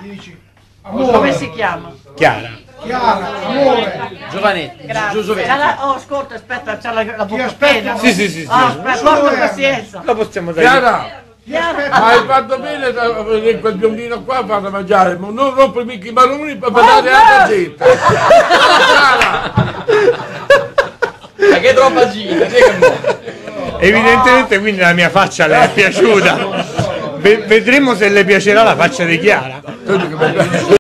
Come si chiama? Chiara. Chiara, amore. Giovanetti. Grazie. Oh, ascolta, aspetta, c'ha la bocca piena. Sì. Aspetta, porta pazienza. Lo possiamo dare. Chiara, hai fatto bene a vedere quel biondino qua a farla mangiare, ma non rompere mica i maroni per dare altra gente. Ma che troppa gira, Evidentemente quindi la mia faccia le è piaciuta. Vedremo se le piacerà la faccia di Chiara.